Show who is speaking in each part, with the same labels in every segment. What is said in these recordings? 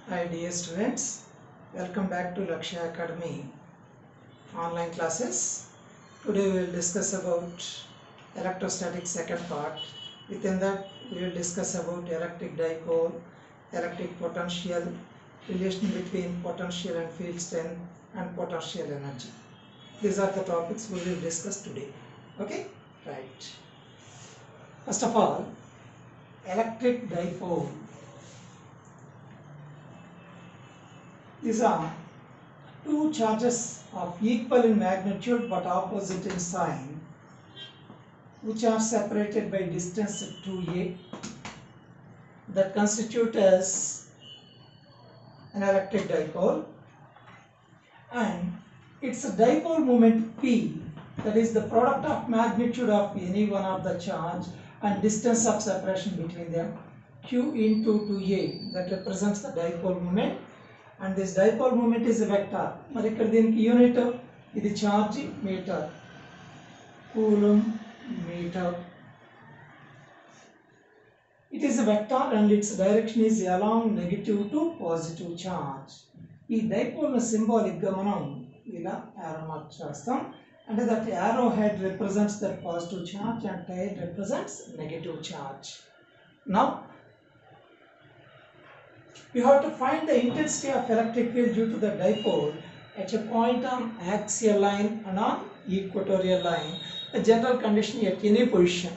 Speaker 1: Hi dear students, welcome back to Lakshya Academy online classes. Today we will discuss about electrostatic second part. Within that we will discuss about electric dipole, electric potential, relation between potential and field strength and potential energy. These are the topics we will discuss today. Okay? Right. First of all, electric dipole. These are two charges of equal in magnitude but opposite in sign, which are separated by distance 2a, that constitute as an electric dipole, and its dipole moment p, that is the product of magnitude of any one of the charge and distance of separation between them, q into 2a, that represents the dipole moment. And this dipole moment is a vector. మరి ఇక్కడ దీనికి unit ఇది charge meter, coulomb meter. It is a vector and its direction is along negative to positive charge. ఈ dipole ని symbolic గా మనం ఇలా arrow mark చేస్తాం. అంటే that arrow head represents that positive charge and tail represents negative charge. Now you have to find the intensity of electric field due to the dipole at a point on axial line and on equatorial line. The general condition at any position.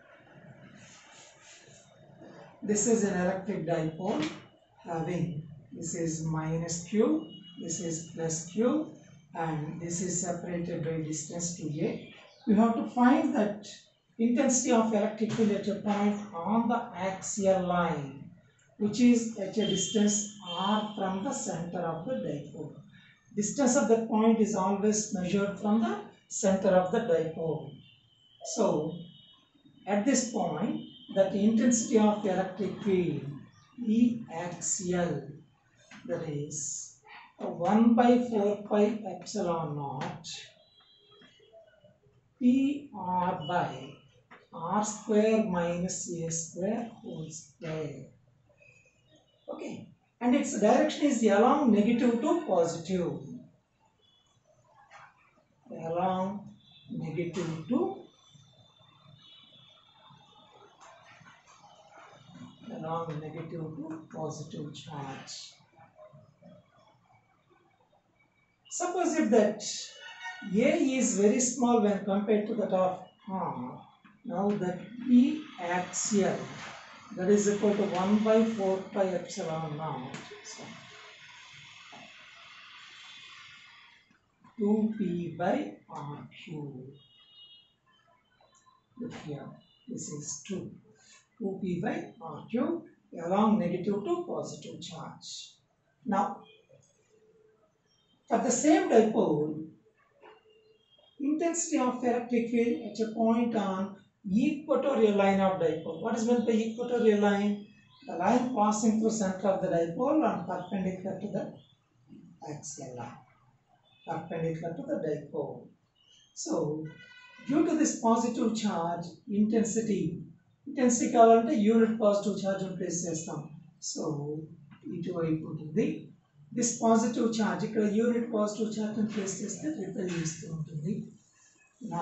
Speaker 1: This is an electric dipole having, this is minus q, this is plus q, and this is separated by distance 2a. We have to find that intensity of electric field at a point on the axial line, which is at a distance r from the center of the dipole. Distance of that point is always measured from the center of the dipole. So, at this point, that intensity of the electric field, E axial, that is 1 by 4 pi epsilon naught P r by r square minus a square whole square. Okay, and its direction is along negative to positive. Along negative to positive charge. Suppose if that A is very small when compared to that of R, now that E axial, that is equal to 1 by 4 pi epsilon naught, so 2p by r cube. Look here, this is 2p by r cube along negative to positive charge. Now, for the same dipole, intensity of electric field at a point on equatorial line of dipole. What is meant by equatorial line? The line passing through center of the dipole and perpendicular to the axial line. Perpendicular to the dipole. So, due to this positive charge, intensity కావాలంటే unit positive charge place చేస్తాం. So ఇటువైపు ఉంటుంది. This positive charge ఇక్కడ unit positive charge place చేస్తే repel చేస్తూ ఉంటుంది. నా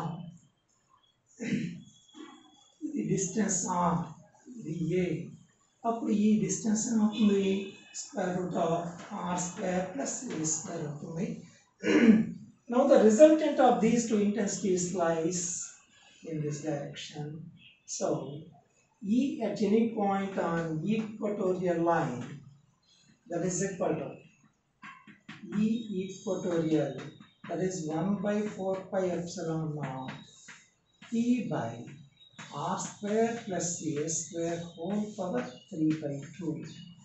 Speaker 1: ఇది డిస్టెన్స్ ఆర్, ఇది ఏ, అప్పుడు ఈ డిస్టెన్స్ ఏమవుతుంది, square root of r square plus a square అవుతుంది. Now the resultant of these two intensities lies in this direction. So E at any point on equatorial line, that is equal to E equatorial, that is 1 by 4 pi epsilon naught P by r square plus a square whole power 3 by 2.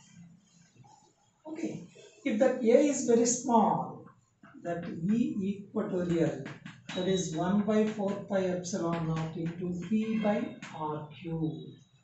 Speaker 1: Okay, if that A is very small, that E equatorial, that is 1 by 4 pi epsilon naught into P by r cube,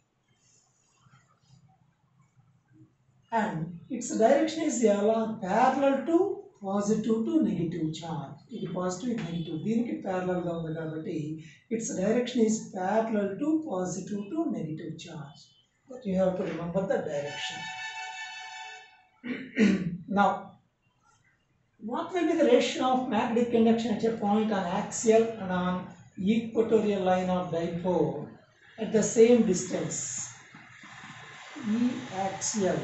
Speaker 1: and its direction is parallel to positive to negative charge. ఇది positive, ఇది negative, దీనికి parallel గా ఉంది కాబట్టి its direction is parallel to positive to negative charge. But you have to remember the direction. Now, what will be the ratio of magnetic induction at a point on axial and on equatorial line of dipole at the same distance? E axial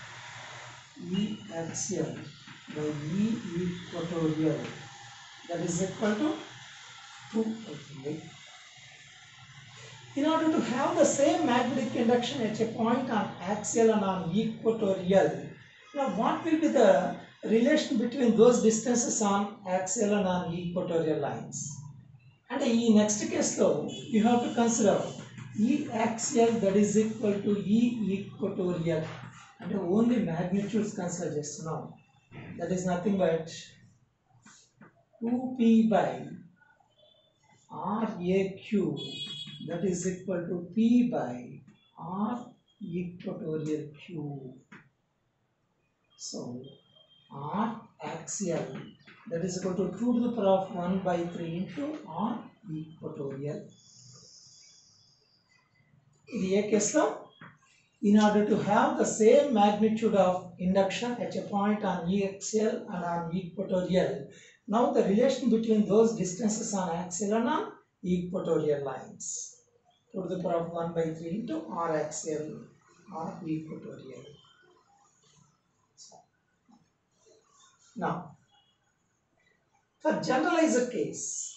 Speaker 1: by E equatorial, that is equal to 2. In order to have the same magnetic induction at a point on axial and on equatorial, now what will be the relation between those distances on axial and on equatorial lines? And in next case though, you have to consider E axial that is equal to E equatorial, and only magnitudes consider just now. That is nothing but 2p by RAQ, that is equal to P by R equatorial Q. So R axial, that is equal to 2 to the power of 1 by 3 into R equatorial. In the case now, in order to have the same magnitude of induction at a point on E axial and on equatorial, now the relation between those distances on axial and on equatorial lines, 2 to the power of 1 by 3 into R axial, R equatorial. Now, for generalized case,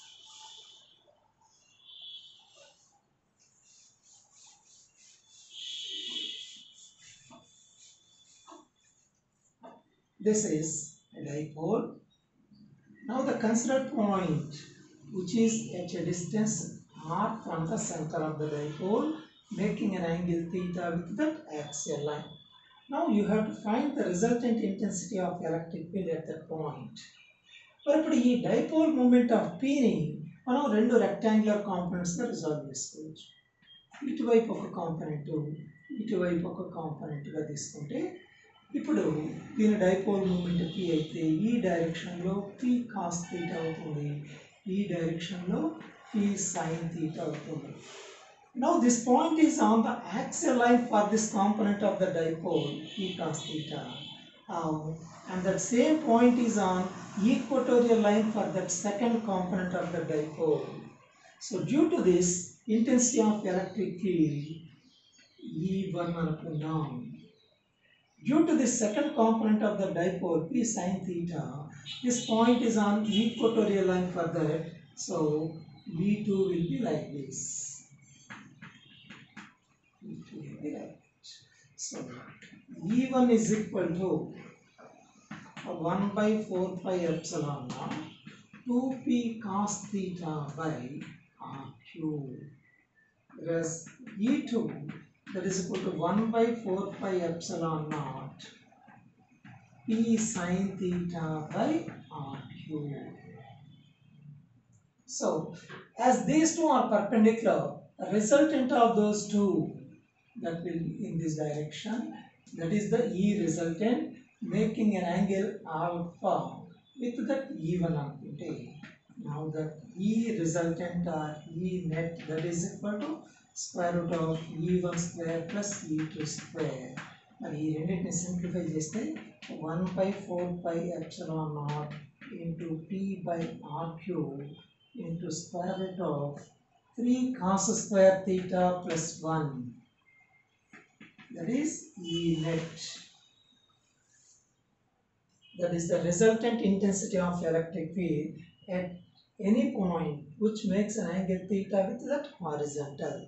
Speaker 1: this is a dipole. Now the considered point, which is at a distance r from the center of the dipole, making an angle theta with that axial line. Now you have to find the resultant intensity of electric field at that point. మరి ఇప్పుడు ఈ dipole moment of పీని మనం రెండు rectangular కాంపోనెంట్స్గా resolve చేసుకోవచ్చు. ఇటువైపు ఒక component, ఇటువైపు ఒక కాంపోనెంట్గా తీసుకుంటే ఇప్పుడు దీని డైపోల్ మూమెంట్ పి అయితే ఈ డైరెక్షన్లో పి కాస్ థీటా అవుతుంది, ఈ డైరెక్షన్లో పి సైన్ థీటా అవుతుంది. Now this point is on the axial line for this component of the dipole, P cos theta. And that same point is on equatorial line for that second component of the dipole. So due to this intensity of electric field, E1 అనుకున్నాం. Due to this second component of the dipole, P sin theta, this point is on equatorial line for that. So V2 will be like this. So E1 is equal to 1 by 4 pi epsilon naught 2p cos theta by RQ, whereas E2, that is equal to 1 by 4 pi epsilon naught p sin theta by RQ. So as these two are perpendicular, the resultant of those two, that will be in this direction, that is the E resultant, making an angle alpha with that E1 అనుకుంటే, now that E resultant or E net, that is equal to square root of E1 square plus E2 square. మరి ఈ రెండింటిని simplify చేస్తే 1 by 4 pi epsilon naught into P by RQ into square root of 3 cos square theta plus 1. That is E net. That is the resultant intensity of electric field at any point which makes an angle theta with that horizontal.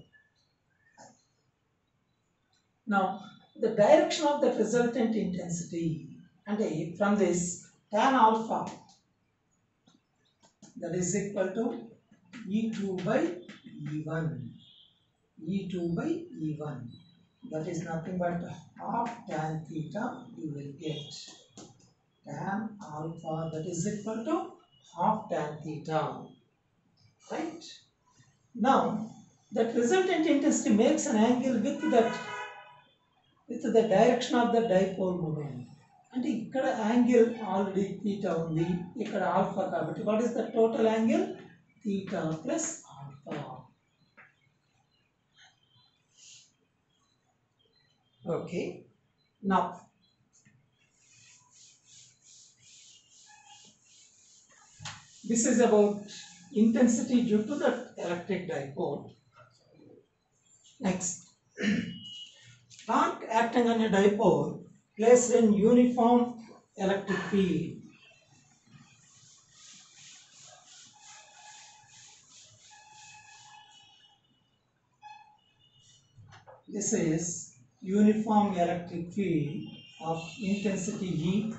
Speaker 1: Now, the direction of the resultant intensity, and from this tan alpha, that is equal to E2 by E1. E2 by E1. That is nothing but half tan theta you will get. Tan alpha, that is equal to half tan theta. Right? Now, that resultant intensity makes an angle with the direction of the dipole moment. And ఇక్కడ angle already theta ఉంది, ఇక్కడ alpha కాబట్టి what is the total angle? Theta plus alpha. Okay. Now, This is about intensity due to the electric dipole. Next, torque acting on a dipole placed in uniform electric field. This is uniform electric field of intensity E.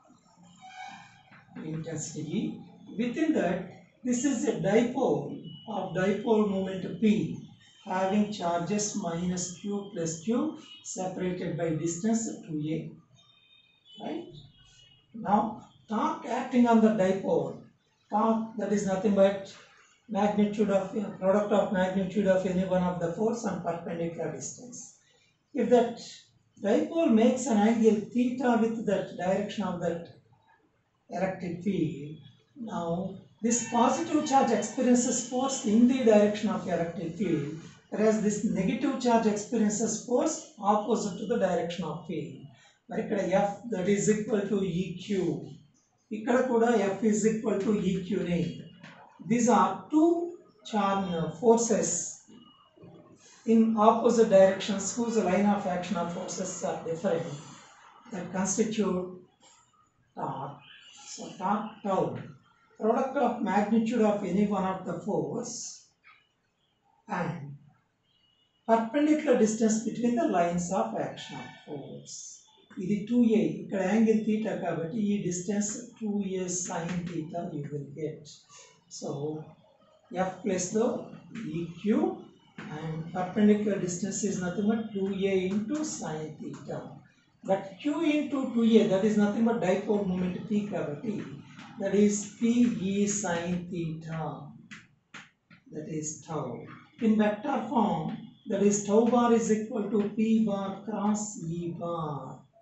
Speaker 1: Within that, this is a dipole of dipole moment P having charges minus Q plus Q separated by distance 2a. Right? Now, torque acting on the dipole, torque, that is nothing but magnitude of product of magnitude of any one of the force and perpendicular distance. If that dipole makes an angle theta with that direction of that electric field, now this positive charge experiences force in the direction of electric field, whereas this negative charge experiences force opposite to the direction of field. మరి ఇక్కడ F that is equal to EQ, ఇక్కడ కూడా F is equal to EQ ని. These are two charge forces in opposite directions whose line of action of forces are different that constitute torque. So torque tau, product of magnitude of any one of the force and perpendicular distance between the lines of action of force. ఇది 2a, ఇక్కడ angle theta కాబట్టి ఈ distance 2a sin theta you will get. So F place the EQ and perpendicular distance is nothing but 2a into sin theta. But Q into 2a, that is nothing but dipole moment P kabatti, that is PE sin theta, that is tau. In vector form, that is tau bar is equal to P bar cross E bar.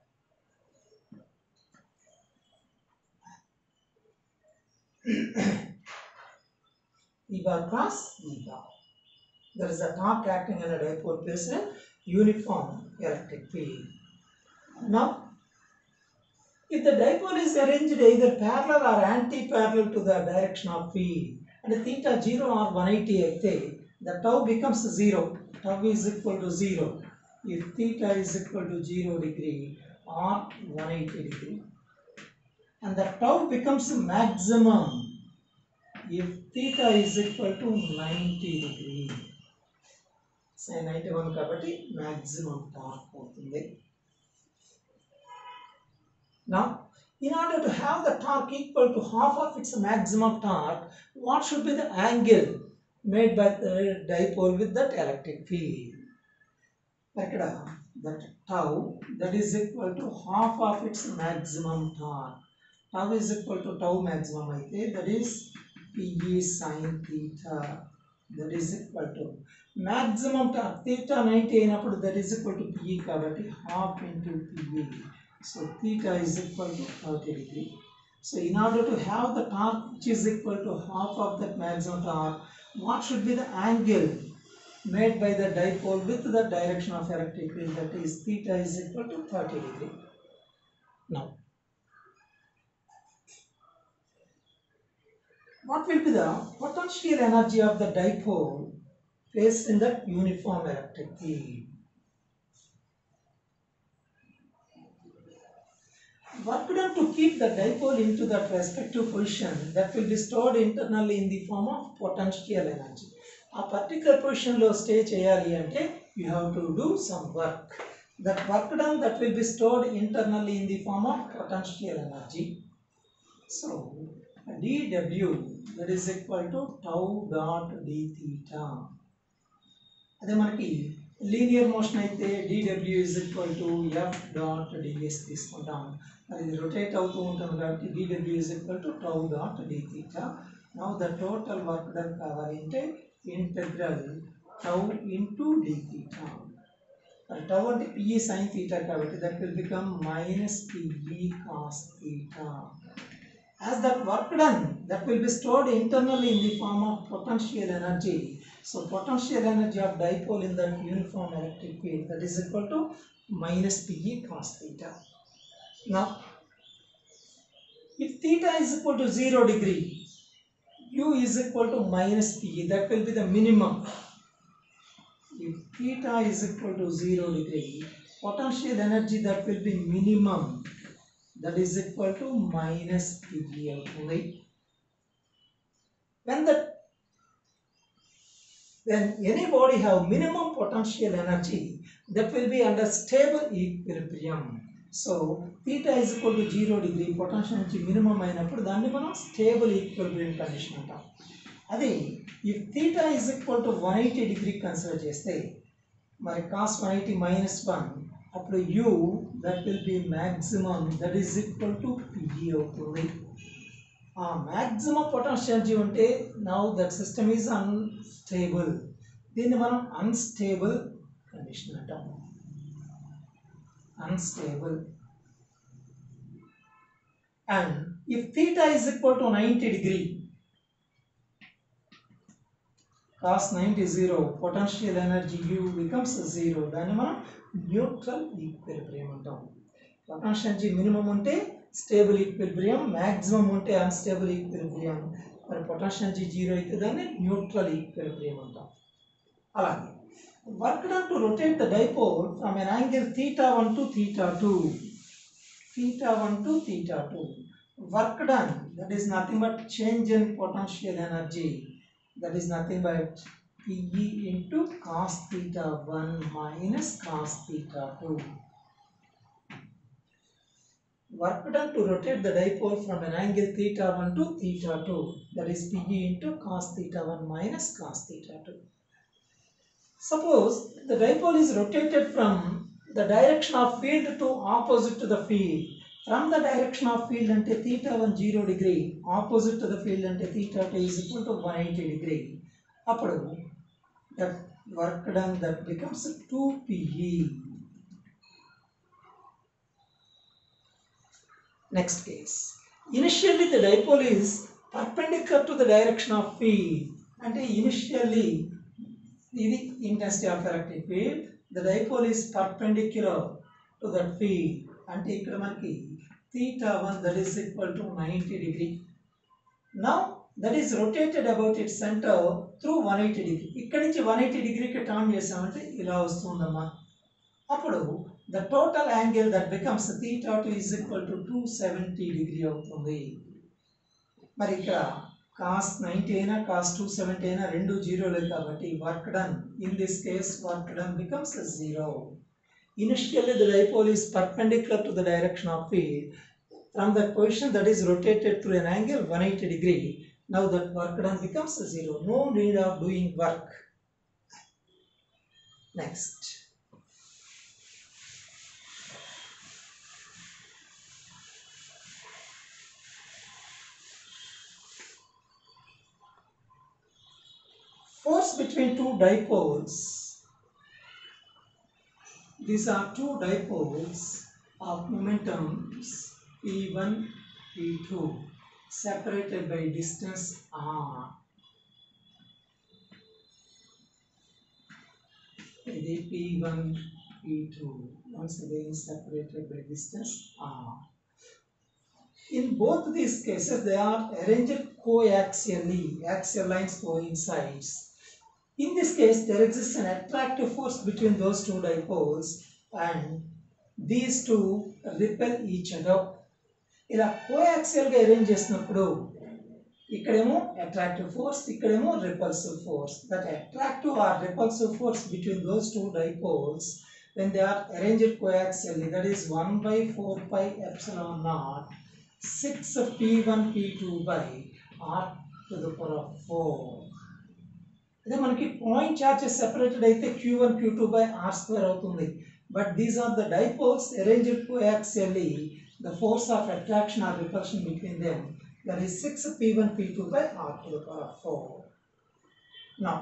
Speaker 1: E bar cross E bar. There is a torque acting on a dipole placed in uniform electric field. Now, if the dipole is arranged either parallel or anti-parallel to the direction of field, and theta 0 or 180 అయితే, the tau becomes 0. Tau is equal to 0 if theta is equal to 0 degree or 180 degree. And the tau becomes maximum if theta is equal to 90 degree. Sin 91 కాబట్టి maximum torque అవుతుంది. Now, in order to have the torque equal to half of its maximum torque, what should be the angle made by the dipole with that electric field? That tau, that is equal to half of its maximum torque. Tau is equal to tau maximum అయితే, that is PE sin theta, that is equal to maximum torque. Theta 90 అయినప్పుడు that is equal to PE కాబట్టి half into PE. So theta is equal to 30 degree. So in order to have the torque which is equal to half of that maximum torque, what should be the angle made by the dipole with the direction of electric field, that is theta is equal to 30 degree. Now, what will be the potential energy of the dipole placed in that uniform electric field? Work done to keep the dipole into that respective position, that will be stored internally in the form of potential energy. A particular position lo stay cheyali ante, you have to do some work. That work done, that will be stored internally in the form of potential energy. So dW, that is equal to tau dot d theta. అదే మనకి linear motion అయితే dW is equal to F dot ds తీసుకుంటాం. అది rotate అవుతూ ఉంటుంది కాబట్టి dW is equal to tau dot d theta. Now the total work done కావాలి అంటే integral tau into d theta. Tau అంటే PE sin theta కాబట్టి that will become minus PE cos theta. As that work done, that will be stored internally in the form of potential energy. So potential energy of dipole in that uniform electric field, that is equal to minus PE cos theta. Now, if theta is equal to 0 degree, u is equal to minus P, that will be the minimum. If theta is equal to 0 degree, potential energy that will be minimum, that is equal to minus P only. When any body have minimum potential energy, that will be under stable equilibrium. So theta is equal to 0 degree, potential energy minimum అయినప్పుడు దాన్ని మనం stable equilibrium condition అంటాం. అదే if theta is equal to 180 degree consider చేస్తే మరి cos 180 minus 1, అప్పుడు u that will be maximum, that is equal to P అవుతుంది. ఆ maximum potential energy ఉంటే now that system is unstable. దీన్ని మనం unstable condition అంటాం. Unstable. And if theta is equal to 90 degree, cos 90 0, potential energy u becomes 0. దాన్ని మనం neutral equilibrium అంటాం. potential energy minimum ఉంటే stable equilibrium, maximum ఉంటే unstable equilibrium. మరి potential energy 0 అయితే దాన్ని neutral equilibrium అంటాం. అలాగే work done to rotate the dipole from an angle theta 1 to theta 2. Theta 1 to theta 2. Work done, that is nothing but change in potential energy. That is nothing but Pe into cos theta 1 minus cos theta 2. Work done to rotate the dipole from an angle theta 1 to theta 2. That is Pe into cos theta 1 minus cos theta 2. Suppose the dipole is rotated from the direction of field to opposite to the field. From the direction of field ante theta 1 0 degree, opposite to the field ante theta 2 is equal to 180 degree. Appudu that work done, that becomes 2Pe. Next case. Initially the dipole is perpendicular to the direction of field. Ante initially the intensity of electric field, the dipole is perpendicular to that field. Ante ikkada manaki theta 1 that is equal to 90 degree. Now that is rotated about its center through 180 degree. ikkadi nunchi 180 degree ki turn chesamante ila vastundamma. Appudu the total angle that becomes theta 2 is equal to 270 degree avutundi. Mari ikkada cos 90 అయినా cos 270 అయినా రెండు జీరోలే కాబట్టి work done, in this case work done becomes 0. Initially the dipole is perpendicular to the direction of field. From that position that is rotated through an angle 180 degree. Now that work done becomes 0. No need of doing work. Next. Force between two dipoles. These are two dipoles of momentums P1, P2, separated by distance r. The P1, P2, once again separated by distance r. In both these cases, they are arranged coaxially. Axial lines coincides. In this case, there exists an attractive force between those two dipoles, and these two repel each other. ఇలా coaxial గా arrange చేసినప్పుడు ఇక్కడేమో attractive force, ఇక్కడేమో repulsive force. That attractive or repulsive force between those two dipoles when they are arranged coaxially, that is 1 by 4 pi epsilon naught 6 P1 P2 by r to the power of 4. అదే మనకి point charges separated అయితే Q1 Q2 by r square అవుతుంది. But these are the dipoles arranged coaxially. The force of attraction or repulsion between them, that is 6 P1 P2 by r to the power of 4. Now,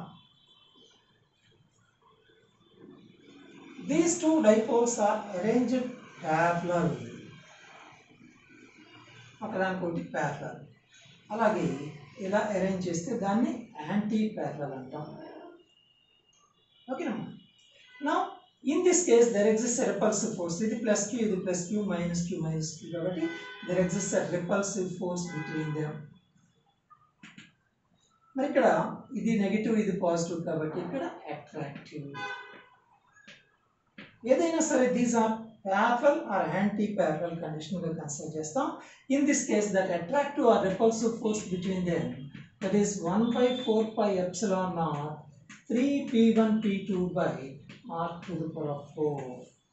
Speaker 1: these two dipoles are arranged parallel. ఒకదానికొకటి parallel. అలాగే ఇలా arrange చేస్తే దాన్ని anti parallel అంటాం. ఓకేనా? Now in this case there exists a repulsive force. ఇది plus q, ఇది plus q minus కాబట్టి there exists a repulsive force between them. మరి ఇక్కడ ఇది నెగిటివ్ ఇది పాజిటివ్ కాబట్టి ఇక్కడ అట్రాక్టివ్. ఏదైనా సరే these are parallel or anti-parallel condition గా కన్సిడర్ చేస్తాం. In this case that attractive or repulsive force between them, that is 1 by 4 pi epsilon naught 3 p1 p2 by r to the power of 4.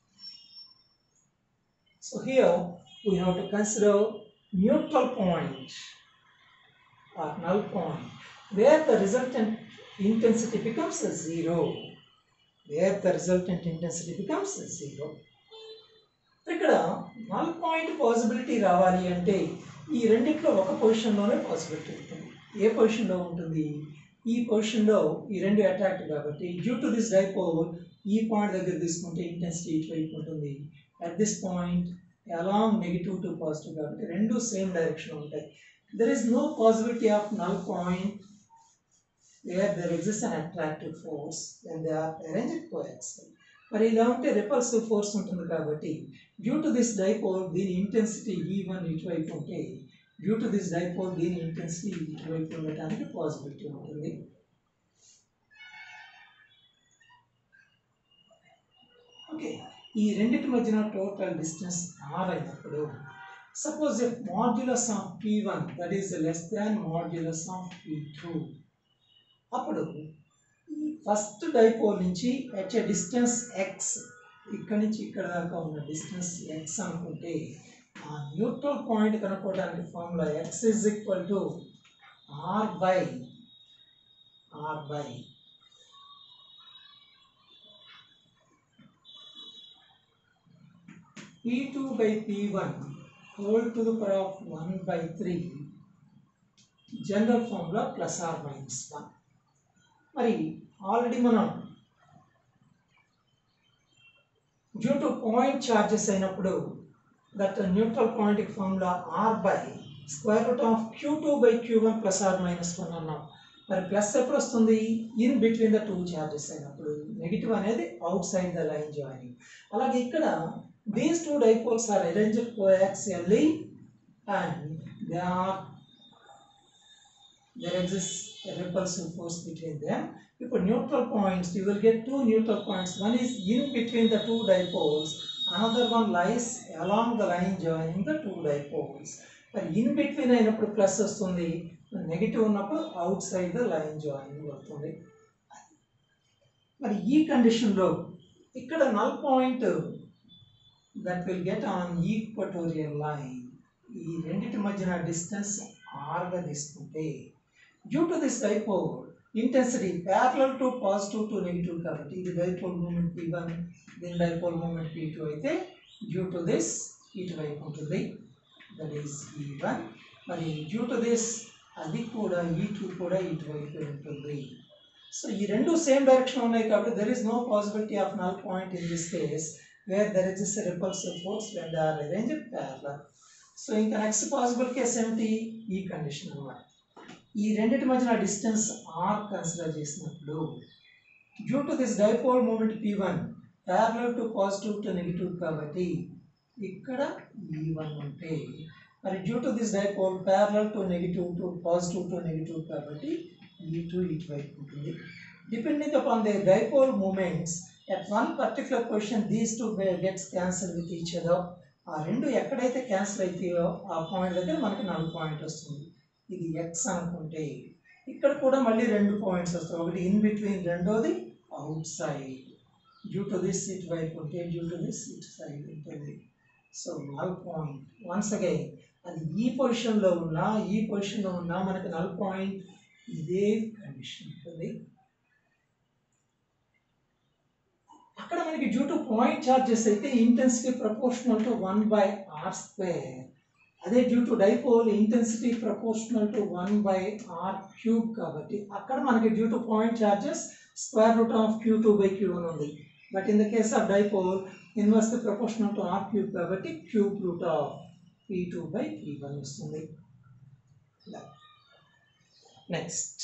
Speaker 1: So here we have to consider neutral point or null point where the resultant intensity becomes a zero. Where the resultant intensity becomes a zero. ఇక్కడ null point possibility రావాలి అంటే ఈ రెండిట్లో ఒక పొజిషన్లోనే possibility ఉంటుంది. ఏ పొజిషన్లో ఉంటుంది? ఈ పొజిషన్లో ఈ రెండు అట్రాక్ట్ కాబట్టి డ్యూ టు దిస్ డైపోల్ ఈ పాయింట్ దగ్గర తీసుకుంటే ఇంటెన్సిటీ ఇటువైపు ఉంటుంది. At this point along negative to positive కాబట్టి రెండు సేమ్ డైరెక్షన్ ఉంటాయి. There is no possibility of null point where there exists an attractive force when they are arranged coaxial. మరి ఇలా ఉంటే రిపల్సివ్ ఫోర్స్ ఉంటుంది కాబట్టి డ్యూ టు దిస్ డైపోల్ దీని intensity E1 ఇటువైపు ఉంటే డ్యూ టు దిస్ డైపోల్ దీని ఇంటెన్సిటీ ఇటువైపు ఉండటానికి పాసిబిలిటీ ఉంటుంది. ఓకే, ఈ రెండింటి మధ్యన టోటల్ డిస్టెన్స్ r అయినప్పుడు suppose if modulus of P1 that is less than modulus of P2, అప్పుడు ఈ ఫస్ట్ డైపోల్ నుంచి అట్ ఎ డిస్టెన్స్ x, ఇక్కడ నుంచి ఇక్కడ దాకా ఉన్న డిస్టెన్స్ x అనుకుంటే ఆ న్యూట్రల్ పాయింట్ కనుక్కోవడానికి formula x is equal to r by P2 by P1 whole to the power of 1 by 3 general formula plus or minus 1. మరి ఆల్రెడీ మనం డ్యూ టు పాయింట్ చార్జెస్ అయినప్పుడు that neutral point formula r by square root of Q2 by Q1 plus or minus 1 అన్నాం. మరి plus ఎప్పుడు వస్తుంది? In between the two charges అయినప్పుడు. Negative అనేది outside the line joining. అలాగే ఇక్కడ these two dipoles are arranged coaxially and there exists a repulsive force between them. If neutral points, you will get two neutral points. One is in between the two dipoles, another one lies along the line joining the two dipoles. But in between అయినప్పుడు plus వస్తుంది, negative ఉన్నప్పుడు outside the line joining వస్తుంది. మరి ఈ కండిషన్లో ఇక్కడ null point that will get on equatorial line, ఈ రెండింటి మధ్యన డిస్టెన్స్ r గా తీసుకుంటే due to this dipole intensity parallel to positive to negative కాబట్టి ఇది డైపోల్ మూమెంట్ P1, దీని డైపోల్ మూమెంట్ P2 అయితే డ్యూ టు దిస్ ఇటువైపు ఉంటుంది, దట్ ఈస్ E1. మరి డ్యూ టు దిస్ అది కూడా E2 కూడా ఇటువైపు ఉంటుంది. సో ఈ రెండు సేమ్ డైరెక్షన్ ఉన్నాయి కాబట్టి there is no possibility of null point in this case where there is a repulsive force when they are arranged parallel. So ఇంకా నెక్స్ట్ పాసిబుల్ కేస్ ఏమిటి? ఈ కండిషన్ అన్నమాట. ఈ రెండింటి మధ్యన డిస్టెన్స్ r కన్సిడర్ చేసినప్పుడు due to this dipole moment P1 parallel to positive to negative కాబట్టి ఇక్కడ E1 ఉంటే, మరి due to this dipole parallel to negative to positive to negative కాబట్టి E2 ఇటువైపు ఉంటుంది. Depending upon the dipole moments at one particular position these two gets cancelled with each other. ఆ రెండు ఎక్కడైతే క్యాన్సిల్ అవుతాయో ఆ పాయింట్ దగ్గర మనకి నల్ పాయింట్ వస్తుంది. ఇది x అనుకుంటే ఇక్కడ కూడా మళ్ళీ రెండు పాయింట్స్ వస్తాయి, ఒకటి ఇన్ బిట్వీన్, రెండోది outside. Due to this ఇటువైపు ఉంటే డ్యూ టు దిస్ ఇటు సైడ్ ఉంటుంది. So null point once again అది ఈ పొజిషన్లో ఉన్నా మనకి నల్ పాయింట్ ఇదే కండిషన్ ఉంటుంది. అక్కడ మనకి డ్యూ టు పాయింట్ చార్జెస్ అయితే intensity proportional to 1 by r square, అదే due to dipole intensity proportional to 1 by r cube కాబట్టి అక్కడ మనకి due to point charges square root of Q2 by Q1 ఉంది. But in the case of dipole inversely proportional to r cube కాబట్టి cube root of P2 by P1 వస్తుంది. Next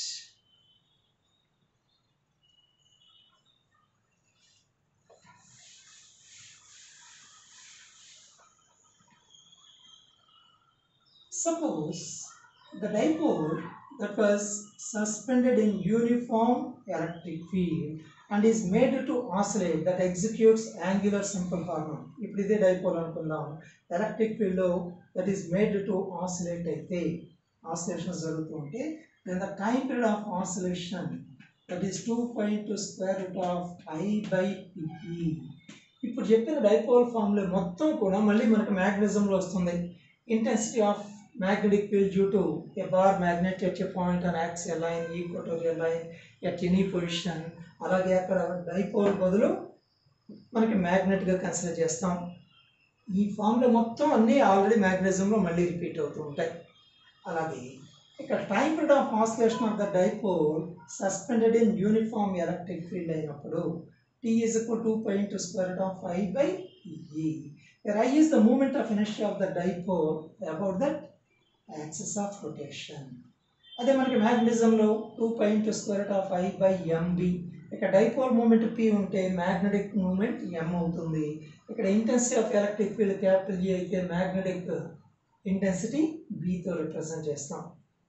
Speaker 1: suppose the dipole that was suspended in uniform electric field and is made to oscillate that executes angular simple harmony. ఇప్పుడు ఇదే dipole అనుకుందాం. Electric field that is made to oscillate అయితే oscillations జరుగుతూ ఉంటే then the time period of oscillation that is 2 pi into square root of I by Pe. ఇప్పుడు చెప్పిన dipole formula మొత్తం కూడా మళ్ళీ మనకు మ్యాగ్నెటిజంలో వస్తుంది. Intensity of magnetic field due to a bar magnet at a point on axial line, equatorial line at any position. అలాగే అక్కడ డైపోల్ బదులు మనకి మ్యాగ్నెట్ గా కన్సిడర్ చేస్తాం. ఈ ఫార్ములా మొత్తం అన్ని ఆల్రెడీ మ్యాగ్నెటిజంలో మళ్ళీ రిపీట్ అవుతూ ఉంటాయి. అలాగే ఇక్కడ time period of oscillation of the dipole suspended in uniform electric field అయినప్పుడు T is equal to 2 pi into square root of I by E, where I is the moment of inertia of the dipole about that axis of rotation. అదే మనకి మ్యాగ్నెటిజంలో 2 pi into square root of I by MB. ఇక్కడ dipole moment P ఉంటే magnetic moment M అవుతుంది. ఇక్కడ intensity of electric field capital G అయితే magnetic intensity B తో represent చేస్తాం.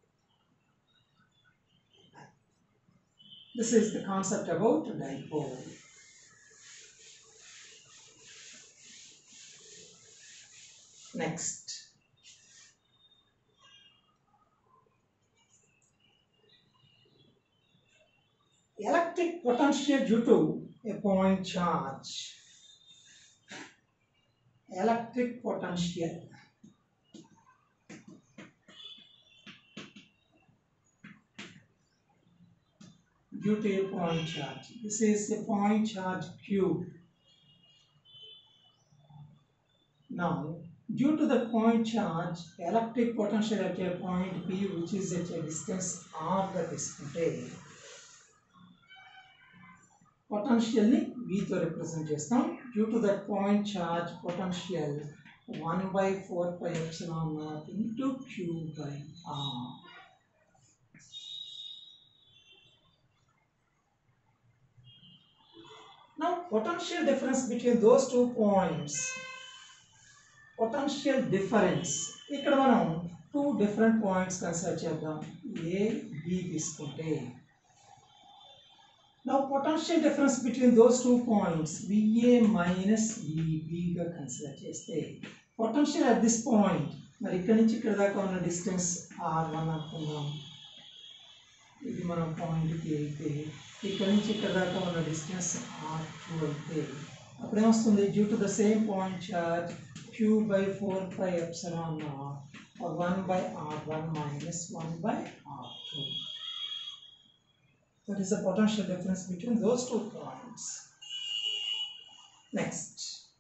Speaker 1: This is the concept about dipole. Next, electric potential due to a point charge. Electric potential due to a point charge. This is a point charge Q. Now, due to the point charge, electric potential at a point P, which is at a distance R, that is potential ni V to represent chestam. Due to that point charge, potential 1 by 4 pi epsilon naught into Q by R. Now, potential difference between those two points. Potential difference. ఇక్కడ మనం two different points consider చేద్దాం. A, B తీసుకుంటే now potential difference between those two points VA minus VB గా consider చేస్తే potential at this point మరి ఇక్కడ నుంచి ఇక్కడ దాకా ఉన్న డిస్టెన్స్ R1 అనుకుందాం. ఇది మనం పాయింట్ కి అయితే ఇక్కడ నుంచి ఇక్కడ దాకా ఉన్న డిస్టెన్స్ R2 అయితే అప్పుడు ఏమొస్తుంది due to the same point charge Q by 4 pi epsilon naught or 1 by R1 minus 1 by R2. That is the potential difference between those two points. Next,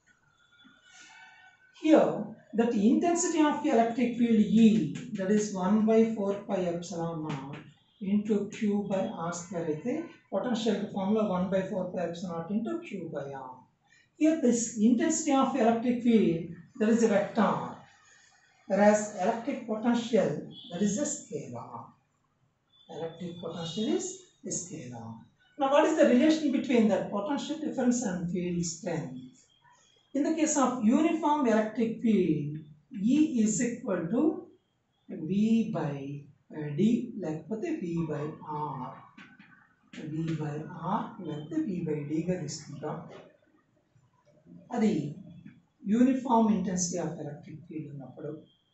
Speaker 1: here that the intensity of the electric field E, that is 1 by 4 pi epsilon naught into Q by R square అయితే potential formula 1 by 4 pi epsilon naught into Q by R. Here this intensity of electric field, that is a vector, whereas electric potential, that is a scalar. Electric potential is a scalar. Now what is the relation between that potential difference and field strength? In the case of uniform electric field, E is equal to V by D లేకపోతే V by R. V by R లేకపోతే V by D గా తీసుకుంటాం. అది uniform intensity of electric field ఉన్నప్పుడు.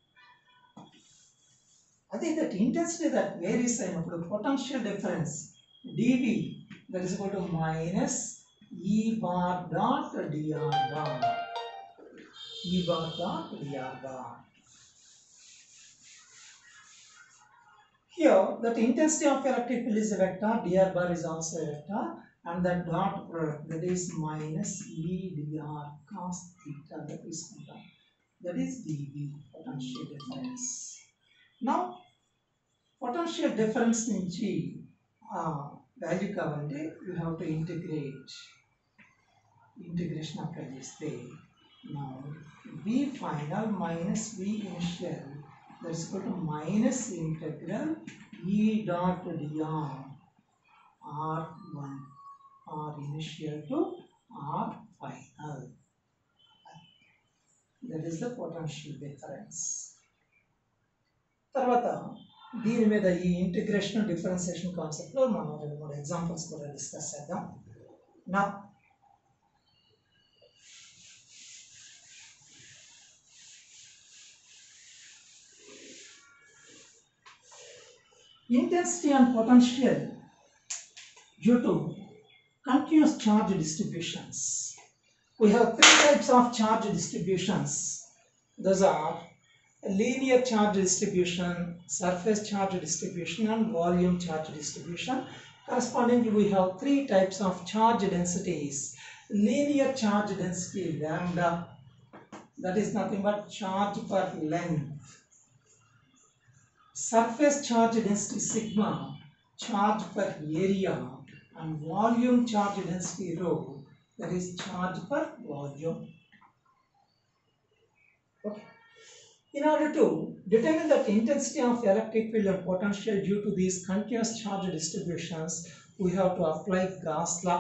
Speaker 1: అదే that intensity that varies అయినప్పుడు potential difference dV that is equal to minus E bar dot dr bar. E bar dot dr bar. Here that intensity of electric field is a vector, dr bar is also a vector, and that dot product, that is minus E dr cos theta, that is dV, potential difference. Now potential difference nunchi value kavalante you have to integrate. Integration apply cheste now V final minus V initial, that is equal to minus integral E dot dr R1 R initial to R final. That is the potential difference. తర్వాత దీని మీద ఈ integration differentiation కాన్సెప్ట్లో మనం 2-3 examples కూడా discuss చేద్దాం. నా intensity and potential due to continuous charge distributions. We have 3 types of charge distributions. Those are linear charge distribution, surface charge distribution, and volume charge distribution. Correspondingly, we have 3 types of charge densities. Linear charge density lambda, that is nothing but charge per length. Surface charge density sigma, charge per area, and volume charge density rho, that is charge per volume. Okay. In order to determine the intensity of electric field and potential due to these continuous charge distributions, we have to apply Gauss law.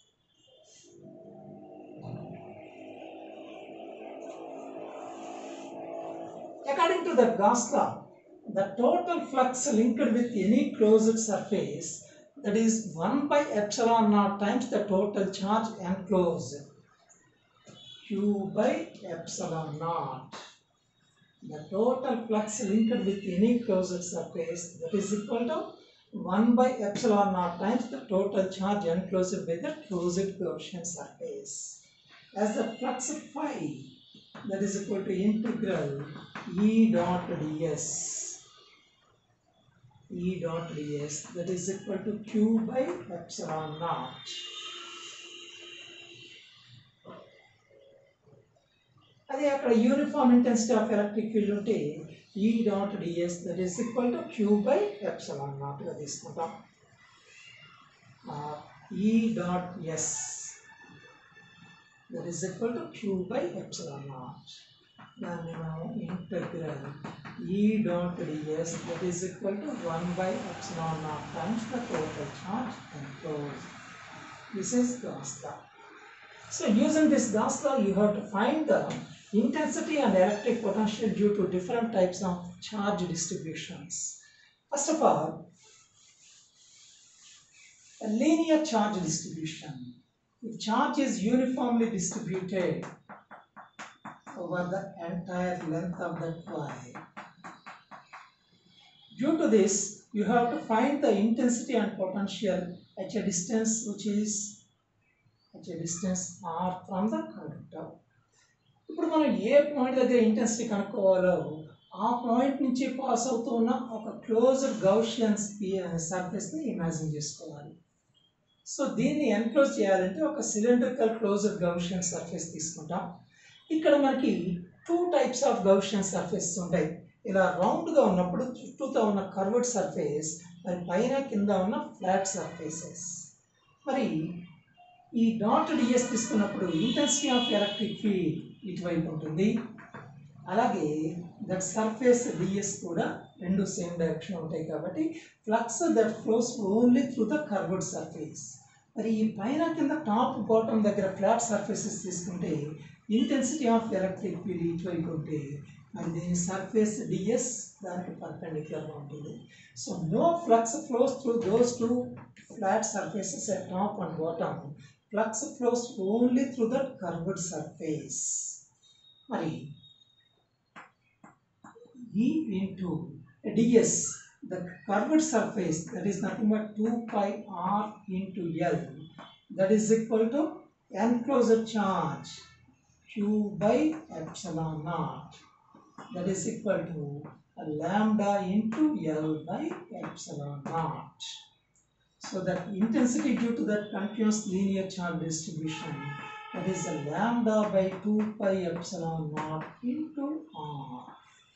Speaker 1: According to the Gauss law, the total flux linked with any closed surface, that is 1 by epsilon naught times the total charge enclosed, Q by epsilon naught. The total flux linked with any closed surface, that is equal to 1 by epsilon naught times the total charge enclosed by the closed Gaussian surface. As the flux phi, that is equal to integral E dot ds. E dot ds, that is equal to Q by epsilon naught. అదే అక్కడ uniform intensity of electric field ఉంటే E dot ds, that is equal to Q by epsilon naught గా తీసుకుంటాం. E dot s, that is equal to Q by epsilon naught. దాన్ని మనం integral E dot ds, that is equal to 1 by epsilon naught times the total charge enclosed. This is Gauss law. So using this Gauss law, you have to find the intensity and electric potential due to different types of charge distributions. First of all, a linear charge distribution. If charge is uniformly distributed over the entire length of that wire, due to this, you have to find the intensity and potential at a distance which is at a distance r from the conductor. ఇప్పుడు మనం ఏ point దగ్గర intensity కనుక్కోవాలో ఆ point నుంచి pass అవుతూ ఉన్న ఒక closed gaussian సర్ఫేస్ని imagine చేసుకోవాలి. సో దీన్ని ఎన్క్లోజ్ చేయాలంటే ఒక సిలిండ్రికల్ క్లోజ్డ్ గౌషియన్ సర్ఫేస్ తీసుకుంటాం. ఇక్కడ మనకి 2 టైప్స్ ఆఫ్ గౌషియన్ సర్ఫేసెస్ ఉంటాయి. ఇలా రౌండ్గా ఉన్నప్పుడు చుట్టూతో ఉన్న కర్వ్డ్ సర్ఫేస్, మరి పైన కింద ఉన్న ఫ్లాట్ సర్ఫేసెస్. మరి ఈ డాట్ డిఎస్ తీసుకున్నప్పుడు ఇంటెన్సిటీ ఆఫ్ ఎలక్ట్రిక్ ఫీల్డ్ ఇటువైపు ఉంటుంది, అలాగే దట్ సర్ఫేస్ డిఎస్ కూడా రెండు సేమ్ డైరెక్షన్ ఉంటాయి. కాబట్టి flux that flows only through the curved surface. మరి ఈ పైన కింద టాప్ బాటమ్ దగ్గర ఫ్లాట్ సర్ఫేసెస్ తీసుకుంటే ఇంటెన్సిటీ ఆఫ్ ఎలక్ట్రిక్ ఫీల్డ్ ఇటువైపు ఉంటే మరి దీని సర్ఫేస్ డిఎస్ దానికి పర్పెండిక్యులర్గా ఉంటుంది. So no flux flows through those 2 flat surfaces at top and bottom. Flux flows only through the curved surface. Mari E into ds, the curved surface, that is nothing but 2 pi r into L, that is equal to enclosed charge Q by epsilon naught, that is equal to lambda into L by epsilon naught. So that intensity due to that continuous linear charge distribution, that is a lambda by 2 pi epsilon naught into r.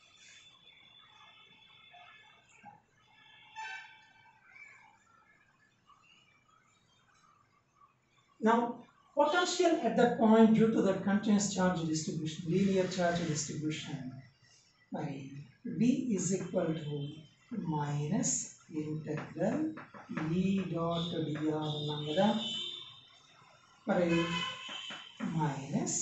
Speaker 1: Now, potential at that point due to that continuous charge distribution, linear charge distribution, by V is equal to minus integral E dot dr ఉన్నాం కదా, మరి minus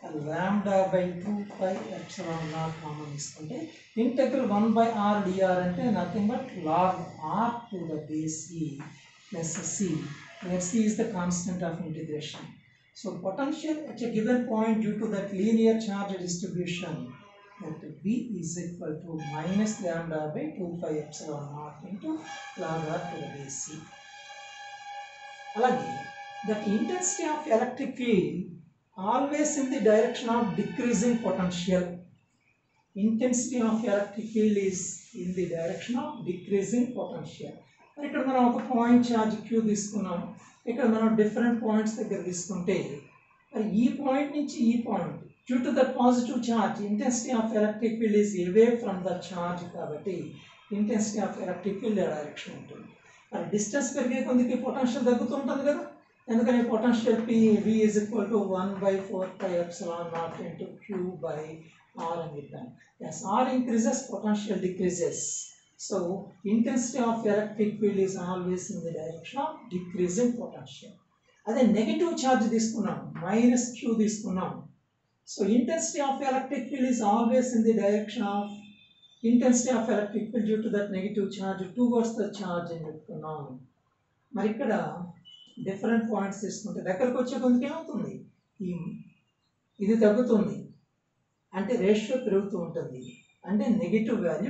Speaker 1: lambda by 2 pi epsilon naught common తీసుకుంటే integral 1 by r dr అంటే nothing but log r to the base e plus c, where c is the constant of integration. So potential at a given point due to that linear charge distribution, that V is equal to minus lambda by 2 pi epsilon naught into log r to the base c. Alage, that intensity of electric field always in the direction of decreasing potential. Intensity of electric field is in the direction of decreasing potential. ఇక్కడ మనం ఒక point charge Q తీసుకున్నాం, ఇక్కడ మనం different points దగ్గర తీసుకుంటే ఈ point నుంచి ఈ point due to that positive charge intensity of electric field is away from the charge, కాబట్టి intensity of electric field direction ఉంటుంది. మరి డిస్టెన్స్ పెరిగే కొద్దికి పొటెన్షియల్ తగ్గుతూ ఉంటుంది కదా, ఎందుకని potential V is equal to 1 by 4 pi epsilon naught into Q by R అని చెప్పాను. As R increases, potential decreases. So intensity of electric field is always in the direction of decreasing potential. అదే negative charge తీసుకున్నాం, minus Q తీసుకున్నాం. So intensity of electric field is always in the direction of intensity of electric field due to that negative charge towards the charge అని చెప్తున్నాం. మరి ఇక్కడ different points తీసుకుంటే దగ్గరకు వచ్చే కొందుకు ఏమవుతుంది, ఇది తగ్గుతుంది అంటే రేషియో పెరుగుతూ ఉంటుంది, అంటే negative value.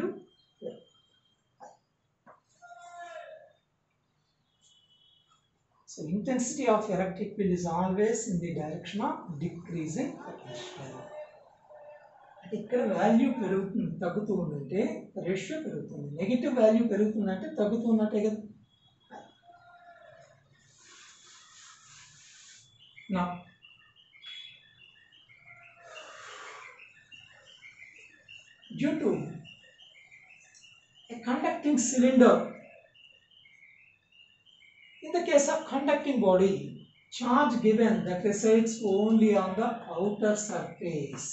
Speaker 1: So intensity of electric field is always in the direction of decreasing potential. అంటే ఇక్కడ వాల్యూ పెరుగుతుంది, తగ్గుతూ ఉందంటే రేషియో పెరుగుతుంది, నెగిటివ్ వాల్యూ పెరుగుతుందంటే తగ్గుతున్నట్టే కదా. Now due to a conducting cylinder, in the case of conducting body, charge given that resides only on the outer surface.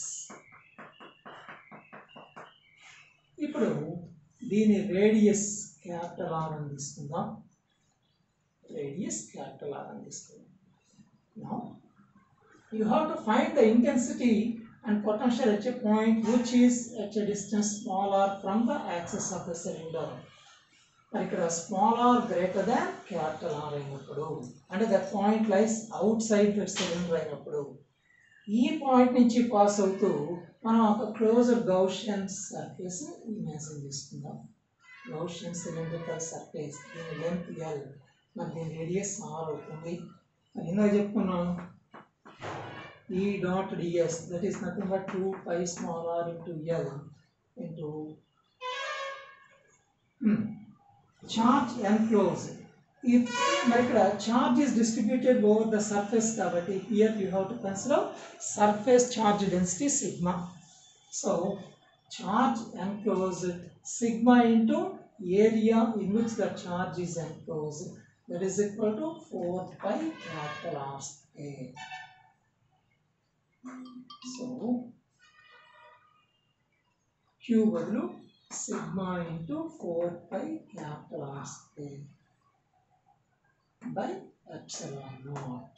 Speaker 1: ఇప్పుడు దీని radius capital R అని తీసుకుందాం, రేడియస్ క్యాపిటల్ R అని తీసుకుందాం. Now you have to find the intensity and potential at a point which is at a distance small r from the axis of the cylinder. మరి ఇక్కడ small r greater than capital R అయినప్పుడు, అంటే that point lies outside the cylinder అయినప్పుడు, ఈ point నుంచి pass అవుతూ మనం ఒక క్లోజ్డ్ గౌషియన్ సర్ఫేస్ ఇమాజిన్ చేసుకుందాం. గౌషియన్ సిలిండ్రికల్ సర్ఫేస్, దీని లెంత్ L, మరి దీని రేడియస్ R అవుతుంది. మరి ఇందాక చెప్పుకున్నాం E dot ds, that is nothing but 2 pi small r into L into charge enclosed. If charge is distributed over the surface, కాబట్టి here you have to consider surface charge density sigma. So charge enclosed sigma into area in which the charge is enclosed, that is equal to 4 pi capital R square. So Q బదులు sigma into 4 pi capital R square by epsilon naught.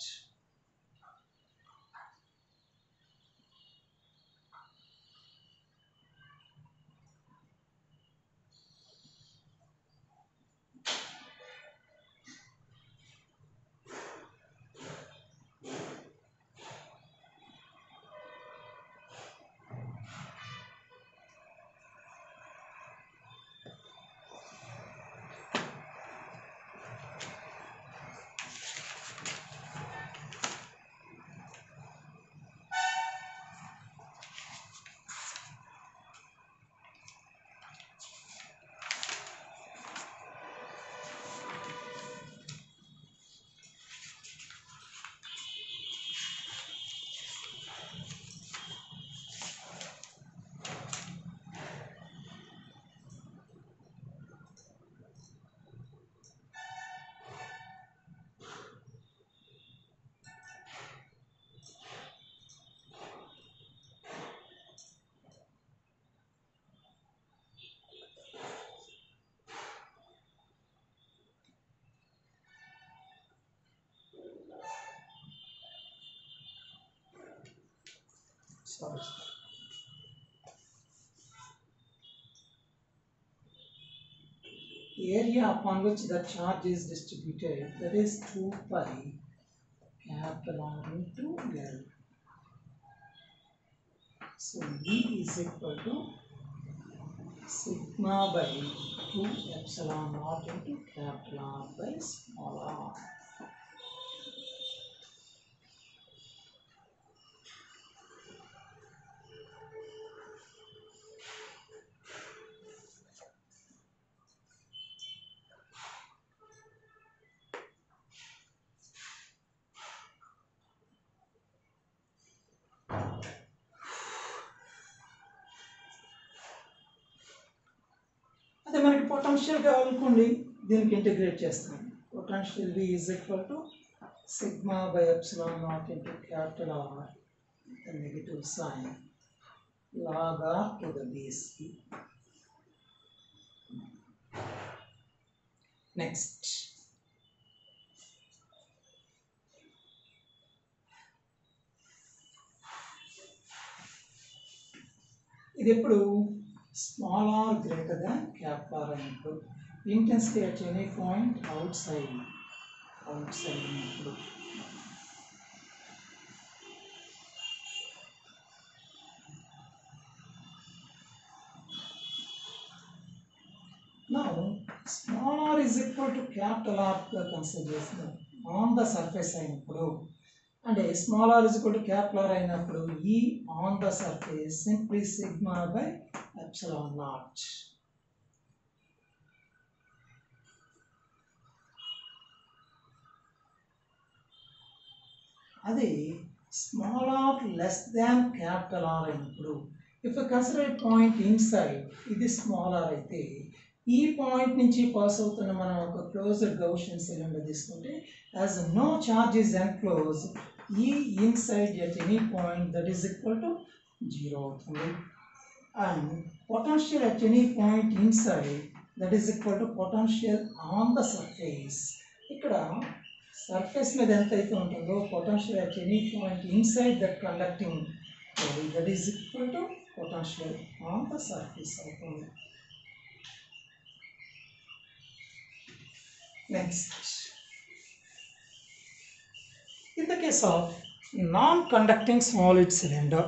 Speaker 1: sorry. Area upon which the charge is distributed, that is 2 pi capital R into L. So V is equal to sigma by 2 epsilon naught into capital R by small r. అదే మనకి potential కావాలనుకోండి దీనికి integrate చేస్తాం. Potential V is equal to sigma by epsilon naught into capital R, the negative sign, log R to the base E. Next, ఇది ఎప్పుడు small r greater than capital R అయినప్పుడు, intensity at any point outside అయినప్పుడు. Now, small r is equal to capital R consideration on the surface అయినప్పుడు, and small r is equal to capital R అయినప్పుడు E on the surface simply sigma by epsilon naught. అది small r less than capital R అయినప్పుడు, if you consider a point inside, ఇది small r అయితే ఈ point నుంచి pass అవుతున్న మనం ఒక క్లోజ్డ్ గౌసియన్ సిలిండర్ తీసుకుంటే, as no charge is enclosed, E inside at any point that is equal to 0 అవుతుంది. And potential at any point inside that is equal to potential on the surface. ఇక్కడ surface మీద ఎంత అయితే ఉంటుందో potential at any point inside that conducting body that is equal to potential on the surface అవుతుంది. Next, in the case of non-conducting solid cylinder,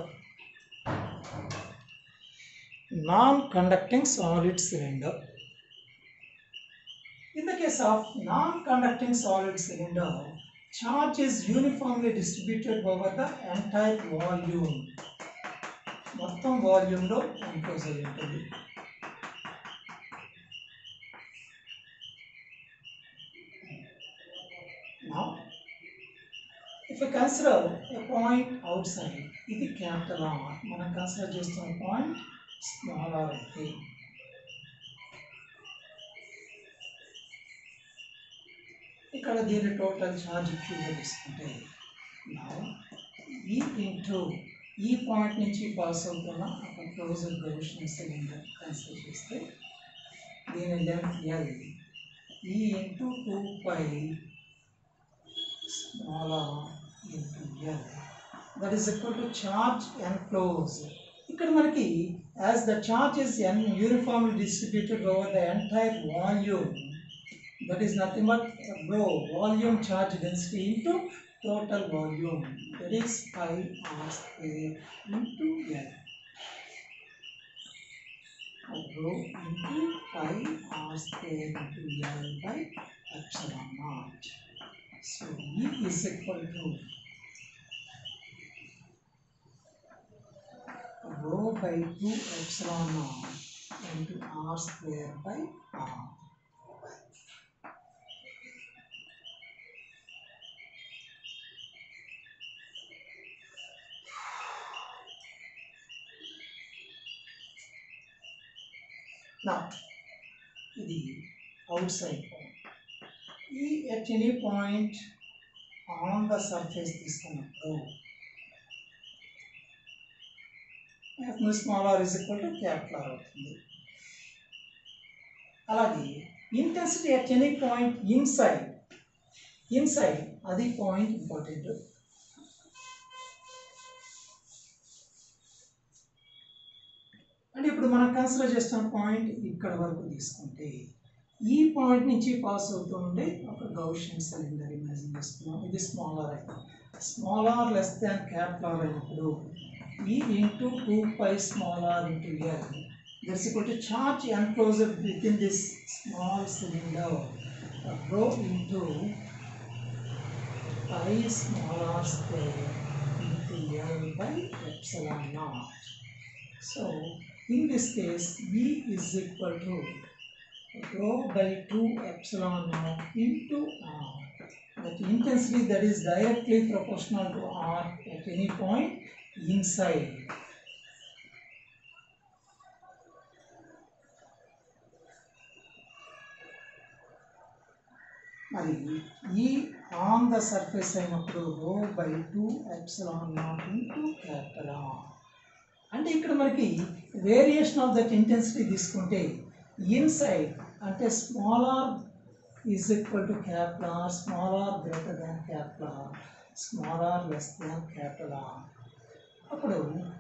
Speaker 1: in the case of non-conducting solid cylinder, charge is uniformly distributed over the entire volume. మొత్తం volume లో enclose అయి ఉంటుంది. Now, if you consider a point outside, ఇది capital R, మనం consider చేస్తున్న point small r అయితే, ఇక్కడ దీని టోటల్ ఛార్జ్ క్యూగా తీసుకుంటే, now E into ఈ పాయింట్ నుంచి పాస్ అవుతున్న ఒక క్లోజ్డ్ గౌసియన్ సిలిండర్ కన్సిడర్ చేస్తే, దీని length L, E into 2 pi small r into L, that is equal to charge enclosed. ఇక్కడ మనకి as the charge is uniformly distributed over the entire volume, that is nothing but rho, volume charge density into total volume, that is pi r square into L. Rho into pi r square into L by epsilon naught. So E is equal to rho by 2 epsilon naught into r square by r. Now, ఇది outside point. E at any point on the surface తీసుకున్నప్పుడు, small r is equal to capital R అవుతుంది. అలాగే intensity at any point inside అది point important. అంటే ఇప్పుడు మనం consider చేస్తున్న point ఇక్కడ వరకు తీసుకుంటే ఈ పాయింట్ నుంచి పాస్ అవుతూ ఉండే ఒక గౌషియన్ సిలిండర్ ఇమాజిన్ చేసుకున్నాం. ఇది స్మాలర్ అయితే స్మాలర్ లెస్ దాన్ క్యాపిటల్ అయినప్పుడు E into 2 pi small r into L, that's equal to charge enclosed within this small cylinder rho into pi small r square into L by epsilon naught. So in this case E is equal to rho by 2 epsilon naught into R. That intensity that is directly proportional to R at any point inside. మరి ఈ on the surface అయినప్పుడు rho by 2 epsilon nought into capital R. అంటే ఇక్కడ మనకి variation of that intensity తీసుకుంటే inside అంటే small R is equal to capital R, small R greater than capital R, small R less than capital R. అప్పుడు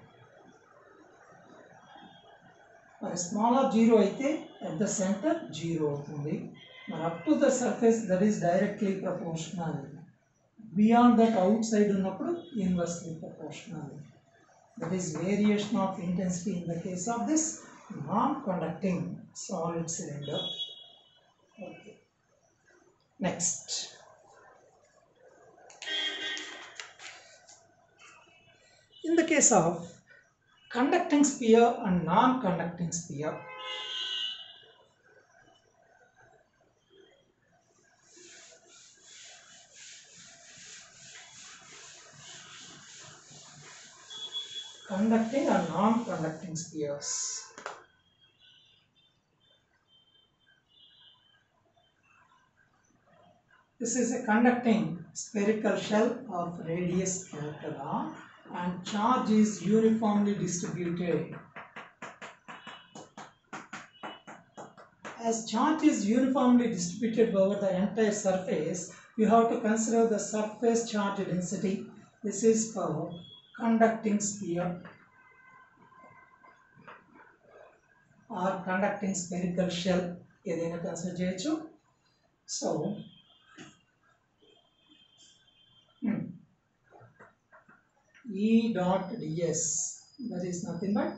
Speaker 1: మరి small R zero అయితే at the centre zero అవుతుంది. మరి up to the surface that is directly proportional. Beyond that outside ఉన్నప్పుడు inversely proportional. That is variation of intensity in the case of this non conducting solid cylinder. Okay, next in the case of conducting sphere and non-conducting sphere, conducting and non-conducting spheres. This is a conducting spherical shell of radius capital R and charge is uniformly distributed. As charge is uniformly distributed over the entire surface, you have to consider the surface charge density. This is for conducting sphere or conducting spherical shell. ఏదైనా consider చేయొచ్చు. So E dot ds, that is nothing but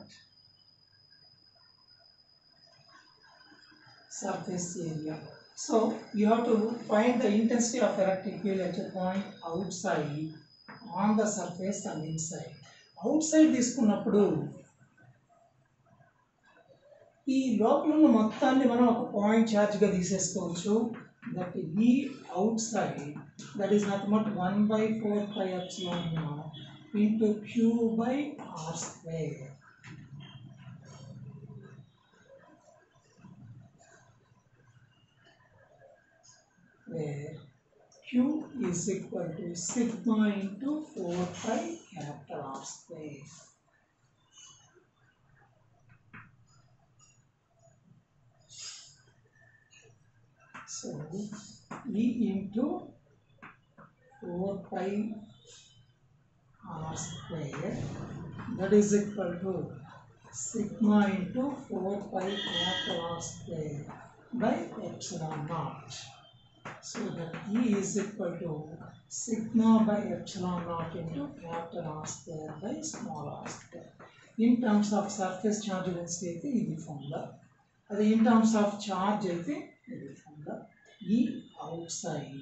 Speaker 1: surface area. So you have to find the intensity of electric field at a point outside, on the surface and inside. Outside తీసుకున్నప్పుడు ఈ లోపల ఉన్న మొత్తాన్ని మనం ఒక point ఛార్జ్గా తీసేసుకోవచ్చు. That ఈ outside, that is nothing but 1/4 pi epsilon naught into Q by R square. Where Q is equal to sigma into 4 pi capital R square. So E into 4 pi R square, that is equal to sigma into 4 pi capital R square by epsilon naught. So that E is equal to sigma by epsilon naught into capital R square by small r square. In terms of surface charge density అయితే ఇది formula, అది in terms of charge అయితే ఇది formula. E outside.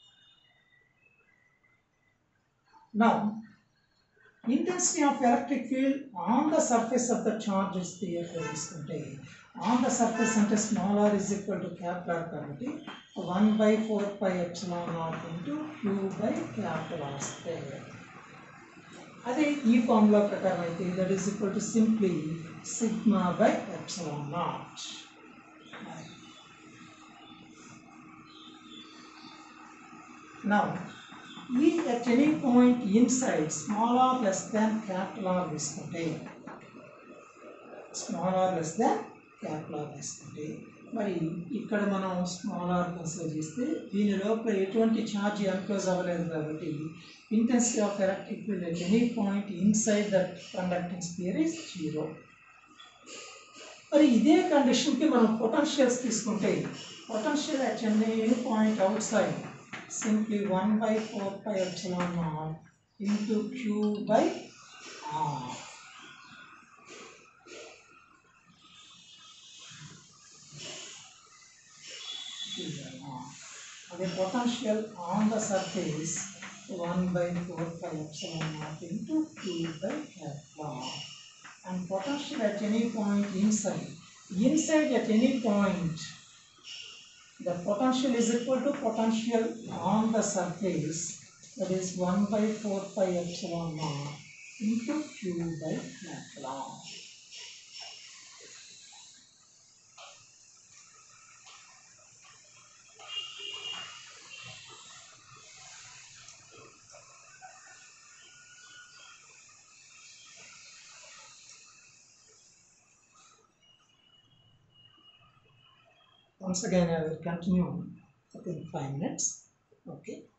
Speaker 1: Now intensity of electric field on the surface of the charge is there తీసుకుంటే on the surface అంటే small r is equal to capital R కాబట్టి 1/4 pi epsilon naught into Q by capital R square. అదే ఈ formula ప్రకారం అయితే that is equal to simply sigma by epsilon naught. Now E at any point inside small r less than capital R తీసుకుంటే small r less than capital R తీసుకుంటే మరి ఇక్కడ మనం small r consider చేస్తే దీని లోపల ఎటువంటి ఛార్జ్ ఎన్క్లోజ్ అవ్వలేదు కాబట్టి intensity of electric field at any point inside that conducting sphere is 0. మరి ఇదే కండిషన్కి మనం పొటెన్షియల్స్ తీసుకుంటే potential at any point outside simply 1/4πε0 into Q by R. The potential on the surface 1/4πε0 into Q by R. And potential at any point inside at any point, the potential is equal to potential on the surface, that is 1/4πε0 into Q by R. Once again, I will continue within 5 minutes. Okay.